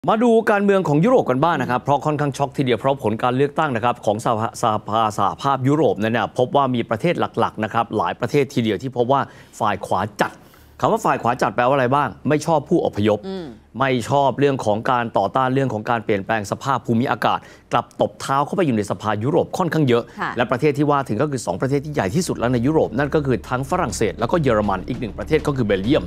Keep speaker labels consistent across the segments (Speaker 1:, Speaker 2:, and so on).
Speaker 1: มาดูการเมืองของยุโรปกันบ้างนะครับเพราะค่อนข้างช็อกทีเดียวเพราะผลการเลือกตั้งนะครับของสหภาพยุโรปนั้นเนี่ยพบว่ามีประเทศหลักๆนะครับหลายประเทศทีเดียวที่พบว่าฝ่ายขวาจัดคำว่าฝ่ายขวาจัดแปลว่าอะไรบ้างไม่ชอบผู้อพยพไม่ชอบเรื่องของการต่อต้านเรื่องของการเปลี่ยนแปลงสภาพภูมิอากาศกลับตบเท้าเข้าไปอยู่ในสภายุโรปค่อนข้างเยอะและประเทศที่ว่าถึงก็คือ2ประเทศที่ใหญ่ที่สุดแล้วในยุโรปนั่นก็คือทั้งฝรั่งเศสแล้วก็เยอรมันอีก1ประเทศก็คือเบลเยียม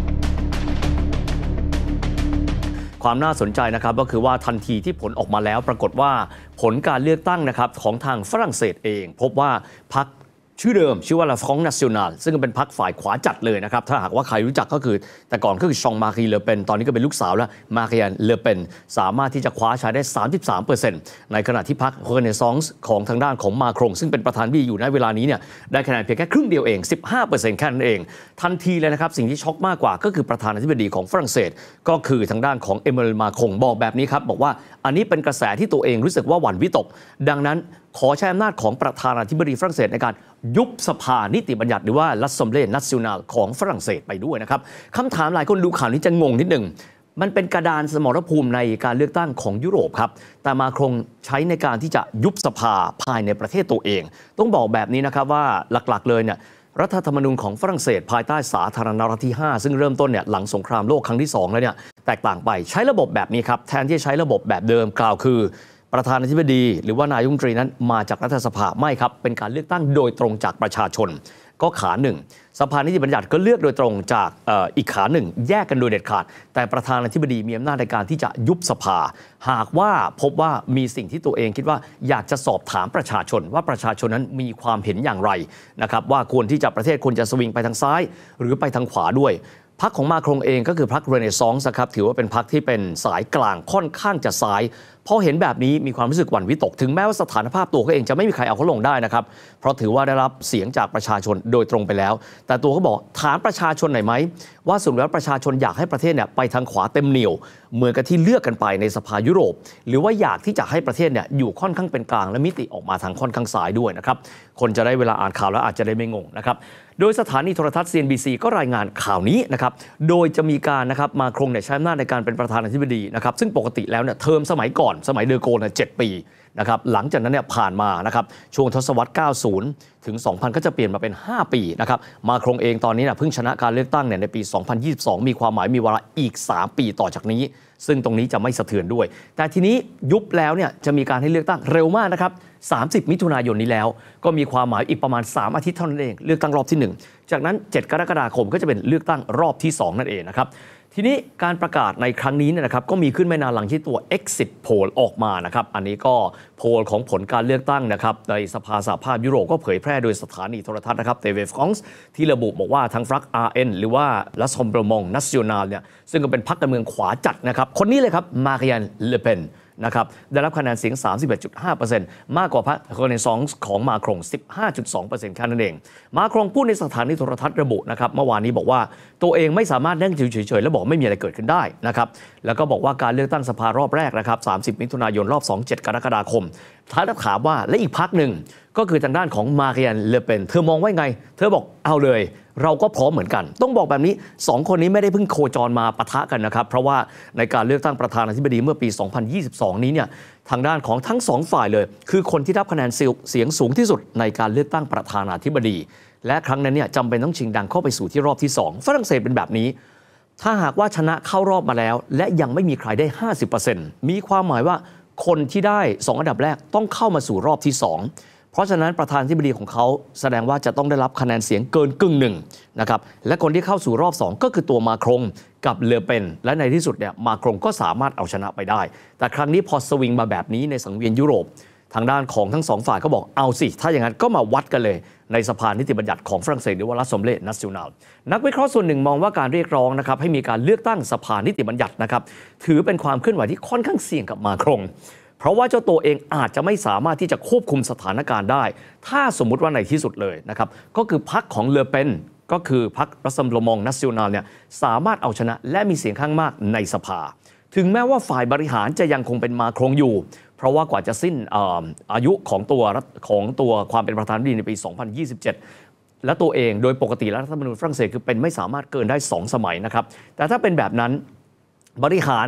Speaker 1: ความน่าสนใจนะครับก็คือว่าทันทีที่ผลออกมาแล้วปรากฏว่าผลการเลือกตั้งนะครับของทางฝรั่งเศสเองพบว่าพรรคชื่อเดิมชื่อว่า La France Nationale ซึ่งเป็นพรรคฝ่ายขวาจัดเลยนะครับถ้าหากว่าใครรู้จักก็คือแต่ก่อนก็คือชองมารีเลอเปนตอนนี้ก็เป็นลูกสาวแล้วมารีแอนเลอเปนสามารถที่จะคว้าชัยได้ 33% ในขณะที่พรรคเรเนซองส์ของทางด้านของมาครงซึ่งเป็นประธานบีอยู่ในเวลานี้เนี่ยได้คะแนนเพียงแค่ครึ่งเดียวเอง 15% แค่นั้นเองทันทีเลยนะครับสิ่งที่ช็อกมากกว่าก็คือประธานาธิบดีของฝรั่งเศสก็คือทางด้านของเอเมริลมาครงบอกแบบนี้ครับบอกว่าอันนี้เป็นกระแสที่ตัวเองรู้สึกว่าหวั่นวิตกดังนั้นขอใช้อำนาจของประธานาธิบดีฝรั่งเศสในการยุบสภานิติบัญญัติหรือว่า L'Assemblée Nationale ของฝรั่งเศสไปด้วยนะครับคำถามหลายคนดูข่าวนี้จะงงนิดหนึ่งมันเป็นกระดานสมรภูมิในการเลือกตั้งของยุโรปครับแต่มาครงใช้ในการที่จะยุบสภาภายในประเทศตัวเองต้องบอกแบบนี้นะครับว่าหลักๆเลยเนี่ยรัฐธรรมนูญของฝรั่งเศสภายใต้สาธารณรัฐที่5ซึ่งเริ่มต้นเนี่ยหลังสงครามโลกครั้งที่2แล้วเนี่ยแตกต่างไปใช้ระบบแบบนี้ครับแทนที่จะใช้ระบบแบบเดิมกล่าวคือประธานาธิบดีหรือว่านายกรัฐมนตรีนั้นมาจากรัฐสภาไม่ครับเป็นการเลือกตั้งโดยตรงจากประชาชนก็ขาหนึ่งสภานิติบัญญัติก็เลือกโดยตรงจากอีกขาหนึ่งแยกกันโดยเด็ดขาดแต่ประธานาธิบดีมีอำนาจในการที่จะยุบสภาหากว่าพบว่ามีสิ่งที่ตัวเองคิดว่าอยากจะสอบถามประชาชนว่าประชาชนนั้นมีความเห็นอย่างไรนะครับว่าควรที่จะประเทศควรจะสวิงไปทางซ้ายหรือไปทางขวาด้วยพรรคของมาครงเองก็คือพรรคเรเนซองส์ครับถือว่าเป็นพรรคที่เป็นสายกลางค่อนข้างจะซ้ายพอเห็นแบบนี้มีความรู้สึกหวั่นวิตกถึงแม้ว่าสถานภาพตัวเขาเองจะไม่มีใครเอาเขาลงได้นะครับเพราะถือว่าได้รับเสียงจากประชาชนโดยตรงไปแล้วแต่ตัวเขาบอกถามประชาชนหน่อยไหมว่าสุดแล้วประชาชนอยากให้ประเทศเนี่ยไปทางขวาเต็มเหนี่ยวเหมือนกับที่เลือกกันไปในสภายุโรปหรือว่าอยากที่จะให้ประเทศเนี่ยอยู่ค่อนข้างเป็นกลางและมิติออกมาทางค่อนข้างซ้ายด้วยนะครับคนจะได้เวลาอ่านข่าวแล้วอาจจะได้ไม่งงนะครับโดยสถานีโทรทัศน์ CNBC ก็รายงานข่าวนี้นะครับโดยจะมีการนะครับมาครงเนี่ยใช้อำนาจในการเป็นประธานาธิบดีนะครับซึ่งปกติแล้วเนี่ยเทอมสมัยก่อนสมัยเดอโกล7 ปีนะครับหลังจากนั้นเนี่ยผ่านมานะครับช่วงทศวรรษ 90 ถึง 2000 ก็จะเปลี่ยนมาเป็น 5 ปีนะครับมาครงเองตอนนี้เนี่ยเพิ่งชนะการเลือกตั้งเนี่ยในปี 2022 มีความหมายมีวาระอีก 3 ปีต่อจากนี้ซึ่งตรงนี้จะไม่สะเทือนด้วยแต่ทีนี้ยุบแล้วเนี่ยจะมีการให้เลือกตั้งเร็วมากนะครับ30 มิถุนายนนี้แล้วก็มีความหมายอีกประมาณ3 อาทิตย์เท่านั้นเองเลือกตั้งรอบที่1จากนั้น7 กรกฎาคมก็จะเป็นเลือกตั้งรอบที่2นั่นเองนะครับทีนี้การประกาศในครั้งนี้เนี่ยนะครับก็มีขึ้นไม่นานหลังที่ตัว Exit Poll ออกมานะครับอันนี้ก็โพลของผลการเลือกตั้งนะครับในสภาสหภาพยุโรปก็เผยแพร่โดยสถานีโทรทัศน์นะครับ TV France ที่ระบุบอกว่าทางพรรค RN หรือว่า Rassemblement National เนี่ยซึ่งก็เป็นพรรคการเมืองขวาจัดนะครับคนนี้เลยครับมารีแอนเลอเปนนะครับได้รับคะแนนเสียง 31.5% มากกว่าพรรคเรเนซองส์ของมาครง 15.2% แค่นั้นเองมาครงพูดในสถานีโทรทัศน์ระบุนะครับเมื่อวานนี้บอกว่าตัวเองไม่สามารถนั่งเฉยๆแล้วบอกไม่มีอะไรเกิดขึ้นได้นะครับแล้วก็บอกว่าการเลือกตั้งสภารอบแรกนะครับ30 มิถุนายนรอบ2 7 กรกฎาคมท้ายถามว่าและอีกพรรคหนึ่งก็คือทางด้านของมารีแอนเลอเปนเธอมองว่าไงเธอบอกเอาเลยเราก็พร้อมเหมือนกันต้องบอกแบบนี้2 คนนี้ไม่ได้เพิ่งโคจรมาปะทะกันนะครับเพราะว่าในการเลือกตั้งประธานาธิบดีเมื่อปี 2022 นี้เนี่ยทางด้านของทั้ง2 ฝ่ายเลยคือคนที่รับคะแนนเสียงสูงที่สุดในการเลือกตั้งประธานาธิบดีและครั้งนั้นเนี่ยจำเป็นต้องชิงดังเข้าไปสู่ที่รอบที่2ฝรั่งเศสเป็นแบบนี้ถ้าหากว่าชนะเข้ารอบมาแล้วและยังไม่มีใครได้ 50% มีความหมายว่าคนที่ได้2 อันดับแรกต้องเข้ามาสู่รอบที่2เพราะฉะนั้นประธานาธิบดีของเขาแสดงว่าจะต้องได้รับคะแนนเสียงเกิน1/2นะครับและคนที่เข้าสู่รอบ2ก็คือตัวมาครงกับเลอเปนและในที่สุดเนี่ยมาครงก็สามารถเอาชนะไปได้แต่ครั้งนี้พอสวิงมาแบบนี้ในสังเวียนยุโรปทางด้านของทั้ง2 ฝ่ายก็บอกเอาสิถ้าอย่างนั้นก็มาวัดกันเลยในสภานิติบัญญัติของฝรั่งเศสหรือว่า L'Assemblée Nationale นักวิเคราะห์ส่วนหนึ่งมองว่าการเรียกร้องนะครับให้มีการเลือกตั้งสภานิติบัญญัตินะครับถือเป็นความเคลื่อนไหวที่ค่อนข้างเสี่ยงกับมาครงเพราะว่าเจ้าตัวเองอาจจะไม่สามารถที่จะควบคุมสถานการณ์ได้ถ้าสมมุติว่าในที่สุดเลยนะครับก็คือพรรคของเลอเปนก็คือพรรครัสซัมโบลมองนัสซิโอนาลเนี่ยสามารถเอาชนะและมีเสียงข้างมากในสภาถึงแม้ว่าฝ่ายบริหารจะยังคงเป็นมาครงอยู่เพราะว่ากว่าจะสิ้นอายุของตัวความเป็นประธานาธิบดีในปี 2027 และตัวเองโดยปกติแล้วรัฐธรรมนูญฝรั่งเศสคือเป็นไม่สามารถเกินได้2 สมัยนะครับแต่ถ้าเป็นแบบนั้นบริหาร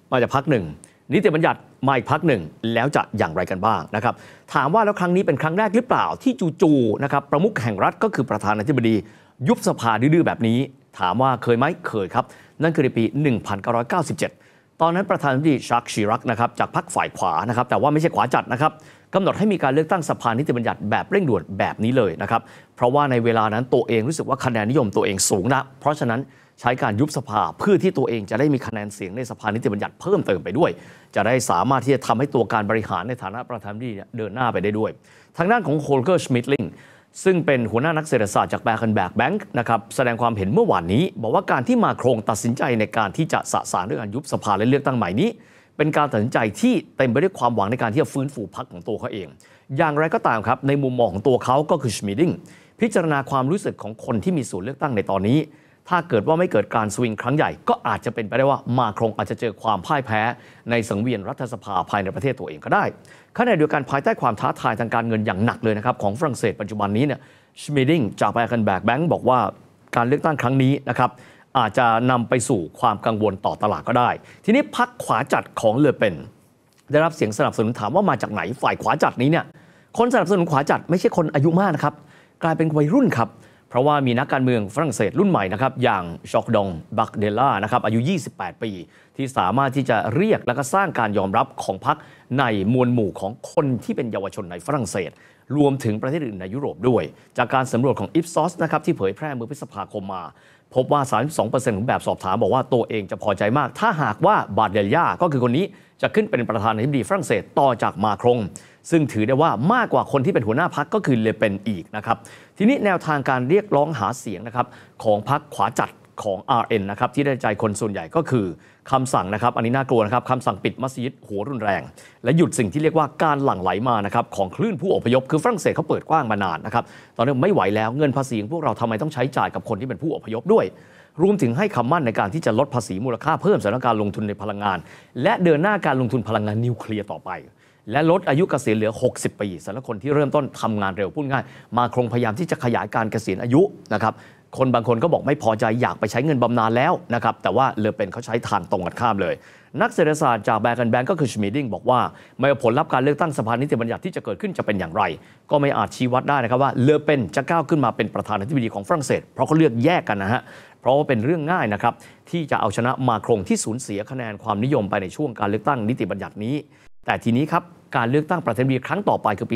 Speaker 1: มาจากพรรคหนึ่งนิติบัญญัติมาอีกพรรคหนึ่งแล้วจะอย่างไรกันบ้างนะครับถามว่าแล้วครั้งนี้เป็นครั้งแรกหรือเปล่าที่จู่ๆนะครับประมุขแห่งรัฐก็คือประธานาธิบดียุบสภาดื้อๆแบบนี้ถามว่าเคยไหมเคยครับนั่นคือในปี 1997 ตอนนั้นประธานาธิบดีชักชีรักนะครับจากพรรคฝ่ายขวานะครับแต่ว่าไม่ใช่ขวาจัดนะครับกำหนดให้มีการเลือกตั้งสภานิติบัญญัติแบบเร่งด่วนแบบนี้เลยนะครับเพราะว่าในเวลานั้นตัวเองรู้สึกว่าคะแนนนิยมตัวเองสูงนะเพราะฉะนั้นใช้การยุบสภาเพื่อที่ตัวเองจะได้มีคะแนนเสียงในสภานิติบัญญัติเพิ่มเติมไปด้วยจะได้สามารถที่จะทำให้ตัวการบริหารในฐานะประธานาธิบดีเดินหน้าไปได้ด้วยทางด้านของโฮลเกอร์ชมิดลิงซึ่งเป็นหัวหน้านักเศรษฐศาสตร์จากแบร์เคนแบร์กแบงค์นะครับแสดงความเห็นเมื่อวานนี้บอกว่าการที่มาโครงตัดสินใจในการที่จะสะสางด้วยการยุบสภาและเลือกตั้งใหม่นี้เป็นการตัดสินใจที่เต็มไปด้วยความหวังในการที่จะฟื้นฟูพรรคของตัวเขาเองอย่างไรก็ตามครับในมุมมองของตัวเขาก็คือชมิดลิงพิจารณาความรู้สึกของคนที่มีส่วนเลือกตั้งในตอนนี้ถ้าเกิดว่าไม่เกิดการสวิงครั้งใหญ่ก็อาจจะเป็นไปได้ว่ามาโครงอาจจะเจอความพ่ายแพ้ในสังเวียนรัฐสภาภายในประเทศตัวเองก็ได้ขณะเดียวกันภายใต้ความท้าทายทางการเงินอย่างหนักเลยนะครับของฝรั่งเศสปัจจุบันนี้เนี่ยชมิดลิงจากแบร์เคนแบร์กแบงค์บอกว่าการเลือกตั้งครั้งนี้นะครับอาจจะนำไปสู่ความกังวลต่อตลาดก็ได้ทีนี้พรรคขวาจัดของเลอเปนได้รับเสียงสนับสนุนถามว่ามาจากไหนฝ่ายขวาจัดนี้เนี่ยคนสนับสนุนขวาจัดไม่ใช่คนอายุมากนะครับกลายเป็นวัยรุ่นครับเพราะว่ามีนักการเมืองฝรั่งเศสรุ่นใหม่นะครับอย่างช็อกดองบักเดล่านะครับอายุ28 ปีที่สามารถที่จะเรียกและก็สร้างการยอมรับของพรรคในมวลหมู่ของคนที่เป็นเยาวชนในฝรั่งเศสรวมถึงประเทศอื่นในยุโรปด้วยจากการสำรวจของ Ipsos นะครับที่เผยแพร่เมื่อพฤษภาคมมาพบว่า 32% ของแบบสอบถามบอกว่าตัวเองจะพอใจมากถ้าหากว่าบาร์เดลยาก็คือคนนี้จะขึ้นเป็นประธานาธิบดีฝรั่งเศสต่อจากมาครงซึ่งถือได้ว่ามากกว่าคนที่เป็นหัวหน้าพรรคก็คือเลเปนอีกนะครับทีนี้แนวทางการเรียกร้องหาเสียงนะครับของพรรคขวาจัดของ RN นะครับที่ได้ใจคนส่วนใหญ่ก็คือคำสั่งนะครับอันนี้น่ากลัวนะครับคำสั่งปิดมัสยิดหัวรุนแรงและหยุดสิ่งที่เรียกว่าการหลั่งไหลมานะครับของคลื่นผู้อพยพคือฝรั่งเศสเขาเปิดกว้างมานานนะครับตอนนี้ไม่ไหวแล้วเงินภาษีของพวกเราทำไมต้องใช้จ่ายกับคนที่เป็นผู้อพยพด้วยรวมถึงให้คำมั่นในการที่จะลดภาษีมูลค่าเพิ่มสำหรับการลงทุนในพลังงานและเดินหน้าการลงทุนพลังงานนิวเคลียร์ต่อไปและลดอายุเกษียณเหลือ60 ปีสำหรับคนที่เริ่มต้นทำงานเร็วพูดง่ายมาโครงพยายามที่จะขยายการเกษียณอายุนะครับคนบางคนก็บอกไม่พอใจอยากไปใช้เงินบำนาญแล้วนะครับแต่ว่าเลอเปนเขาใช้ทางตรงกันข้ามเลยนักเศรษฐศาสตร์จากแบร์เคนแบงค์ก็คือชมิดลิงบอกว่าไม่ว่าผลลัพธ์การเลือกตั้งสภานิติบัญญัติที่จะเกิดขึ้นจะเป็นอย่างไรก็ไม่อาจชี้วัดได้นะครับว่าเลอเปนจะก้าวขึ้นมาเป็นประธานาธิบดีของฝรั่งเศสเพราะเขาเลือกแยกกันนะฮะเพราะว่าเป็นเรื่องง่ายนะครับที่จะเอาชนะมาโครงที่สูญเสียคะแนนความนิยมไปในช่วงการเลือกตั้งนิติบัญญัตินี้แต่ทีนี้ครับการเลือกตั้งประธานาธิบดีครั้งต่อไปคือปี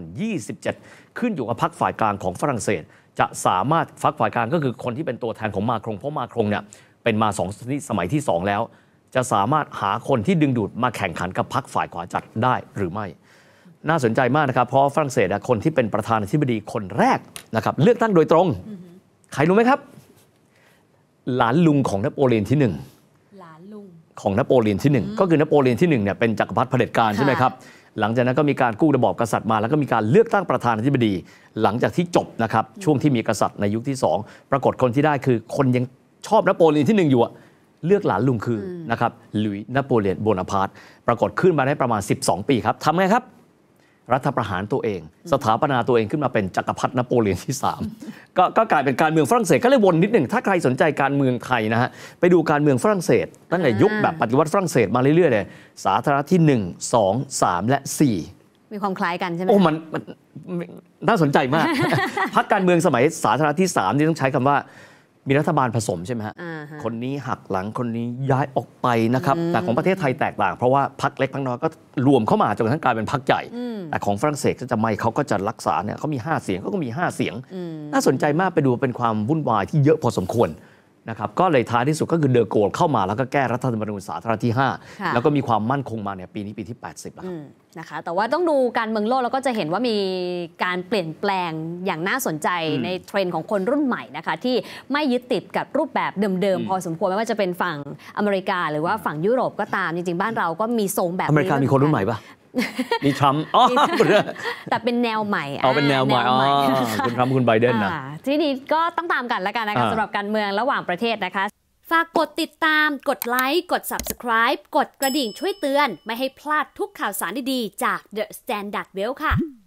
Speaker 1: 2027 ขึ้นอยู่กับพรรคฝ่ายกลางของฝรั่งเศสจะสามารถพรรคฝ่ายกลางก็คือคนที่เป็นตัวแทนของมาโครงเพราะมาโครงเนี่ยเป็นมาสมัยที่ 2 แล้วจะสามารถหาคนที่ดึงดูดมาแข่งขันกับพรรคฝ่ายขวาจัดได้หรือไม่น่าสนใจมากนะครับเพราะฝรั่งเศสคนที่เป็นประธานาธิบดีคนแรกนะครับเลือกตั้งโดยตรงใครรู้ไหมครับหลานลุงของนโปเลียนที่1หลานลุงของนโปเลียนที่1ก็คือนโปเลียนที่1เนี่ยเป็นจักรพรรดิเผด็จการใช่ไหมครับหลังจากนั้นก็มีการกู้ระบอบกษัตริย์มาแล้วก็มีการเลือกตั้งประธานาธิบดีหลังจากที่จบนะครับช่วงที่มีกษัตริย์ในยุคที่2ปรากฏคนที่ได้คือคนยังชอบนโปเลียนที่1อยู่เลือกหลานลุงคือนะครับลุยส์นโปเลียนโบนาปาร์ตปรากฏขึ้นมาได้ประมาณ12 ปีครับทำไงครับรัฐประหารตัวเองสถาปนาตัวเองขึ้นมาเป็นจักรพรรดินโปเลียนที่3 ก็กลายเป็นการเมืองฝรั่งเศสก็เลยวนนิดหนึ่งถ้าใครสนใจการเมืองไทยนะฮะไปดูการเมืองฝรั่งเศสตั้งแต่ยุคแบบปฏิวัติฝรั่งเศสมาเรื่อยๆเลยสาธารณรัฐที่1 2 3 และ 4มี
Speaker 2: ความคล้ายกันใช่ไหม
Speaker 1: มันน่าสนใจมาก พรรคการเมืองสมัยสาธารณรัฐที่3นี่ต้องใช้คำว่ามีรัฐบาลผสมใช่ไหมฮะคนนี้หักหลังคนนี้ย้ายออกไปนะครับแต่ของประเทศไทยแตกต่างเพราะว่าพรรคเล็กพรรคน้อยก็รวมเข้ามาจนกระทั่งกลายเป็นพรรคใหญ่แต่ของฝรั่งเศสก็จะไม่เขาก็จะรักษาเนี่ยเขามี5 เสียงเขาก็มี5 เสียงน่าสนใจมากไปดูเป็นความวุ่นวายที่เยอะพอสมควรนะครับก็เลยท้ายที่สุดก็คือเดอโกลเข้ามาแล้วก็แก้รัฐธรรมนูญสาธารณรัฐที่5แล้วก็มีความมั่นคงมาเนี่ยปีนี้ปีที่80แล้ว
Speaker 2: นะคะแต่ว่าต้องดูการเมืองโลกแล้วก็จะเห็นว่ามีการเปลี่ยนแปลงอย่างน่าสนใจในเทรนด์ของคนรุ่นใหม่นะคะที่ไม่ยึดติดกับรูปแบบเดิมๆพอสมควรไม่ว่าจะเป็นฝั่งอเมริกาหรือว่าฝั่งยุโรปก็ตามจริงๆบ้านเราก็มีทรงแบบนี้
Speaker 1: อเมริกามีคนรุ่นใหม่ปะมีทรัมป์
Speaker 2: แต่เป็นแนวใหม่
Speaker 1: เป็นแนวใหม่คุณทรัมป์คุณไบเดนนะ
Speaker 2: ทีนี้ก็ต้องตามกันแล้วกันนะคะสำหรับการเมืองระหว่างประเทศนะคะฝากกดติดตามกดไลค์กด Subscribe กดกระดิ่งช่วยเตือนไม่ให้พลาดทุกข่าวสารดีๆจาก The Standard Well ค่ะ